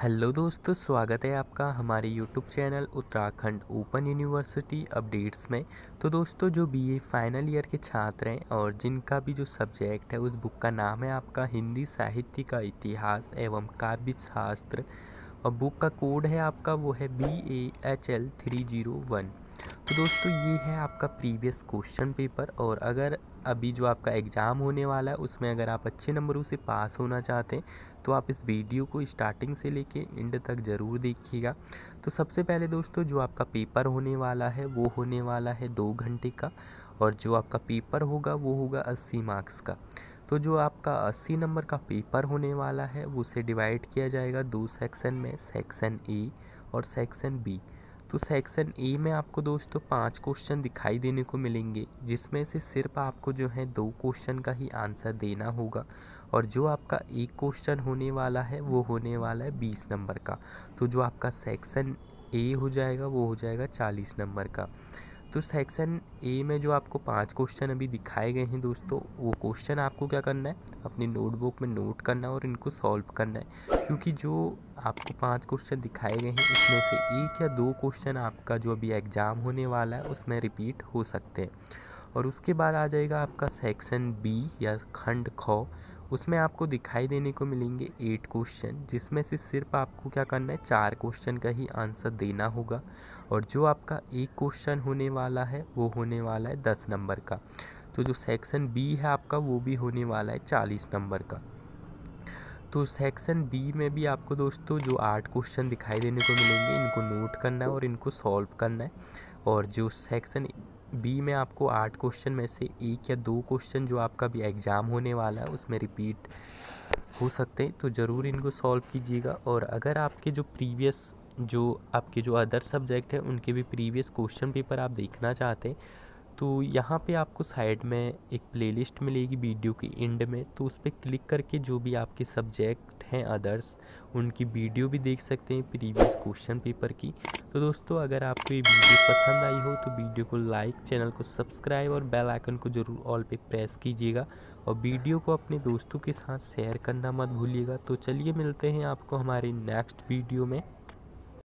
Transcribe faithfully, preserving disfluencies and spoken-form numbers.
Hello दोस्तों, स्वागत है आपका हमारे YouTube channel Uttarakhand open university updates में। तो दोस्तों, जो बीए फाइनल ईयर के छात्र हैं और जिनका भी जो सब्जेक्ट है उस बुक का नाम है आपका हिंदी साहित्य का इतिहास एवं काव्य शास्त्र, और बुक का कोड है आपका वो है B A H L three zero one. तो दोस्तों, ये है आपका प्रीवियस क्वेश्चन पेपर, और अगर अभी जो आपका एग्ज़ाम होने वाला है उसमें अगर आप अच्छे नंबरों से पास होना चाहते हैं तो आप इस वीडियो को स्टार्टिंग से लेके एंड तक ज़रूर देखिएगा। तो सबसे पहले दोस्तों, जो आपका पेपर होने वाला है वो होने वाला है दो घंटे का, और जो आपका पेपर होगा वो होगा अस्सी मार्क्स का। तो जो आपका अस्सी नंबर का पेपर होने वाला है वो उसे डिवाइड किया जाएगा दो सेक्शन में, सेक्शन ए और सेक्शन बी। तो सेक्शन ए में आपको दोस्तों पांच क्वेश्चन दिखाई देने को मिलेंगे, जिसमें से सिर्फ आपको जो है दो क्वेश्चन का ही आंसर देना होगा, और जो आपका एक क्वेश्चन होने वाला है वो होने वाला है बीस नंबर का। तो जो आपका सेक्शन ए हो जाएगा वो हो जाएगा चालीस नंबर का। तो सेक्शन ए में जो आपको पांच क्वेश्चन अभी दिखाए गए हैं दोस्तों, वो क्वेश्चन आपको क्या करना है, अपनी नोटबुक में नोट करना है और इनको सॉल्व करना है, क्योंकि जो आपको पांच क्वेश्चन दिखाए गए हैं उसमें से एक या दो क्वेश्चन आपका जो अभी एग्ज़ाम होने वाला है उसमें रिपीट हो सकते हैं। और उसके बाद आ जाएगा आपका सेक्शन बी या खंड ख। उसमें आपको दिखाई देने को मिलेंगे एट क्वेश्चन, जिसमें से सिर्फ आपको क्या करना है, चार क्वेश्चन का ही आंसर देना होगा, और जो आपका एक क्वेश्चन होने वाला है वो होने वाला है दस नंबर का। तो जो सेक्शन बी है आपका वो भी होने वाला है चालीस नंबर का। तो सेक्शन बी में भी आपको दोस्तों जो आठ क्वेश्चन दिखाई देने को मिलेंगे, इनको नोट करना है और इनको सॉल्व करना है। और जो सेक्शन बी में आपको आठ क्वेश्चन में से एक या दो क्वेश्चन जो आपका भी एग्ज़ाम होने वाला है उसमें रिपीट हो सकते हैं, तो ज़रूर इनको सॉल्व कीजिएगा। और अगर आपके जो प्रीवियस जो आपके जो अदर सब्जेक्ट हैं उनके भी प्रीवियस क्वेश्चन पेपर आप देखना चाहते हैं, तो यहाँ पे आपको साइड में एक प्लेलिस्ट मिलेगी वीडियो के एंड में, तो उस पर क्लिक करके जो भी आपके सब्जेक्ट हैं अदर्स, उनकी वीडियो भी देख सकते हैं प्रीवियस क्वेश्चन पेपर की। तो दोस्तों, अगर आपको ये वीडियो पसंद आई हो तो वीडियो को लाइक, चैनल को सब्सक्राइब और बेल आइकन को ज़रूर ऑल पे प्रेस कीजिएगा, और वीडियो को अपने दोस्तों के साथ शेयर करना मत भूलिएगा। तो चलिए मिलते हैं आपको हमारे नेक्स्ट वीडियो में।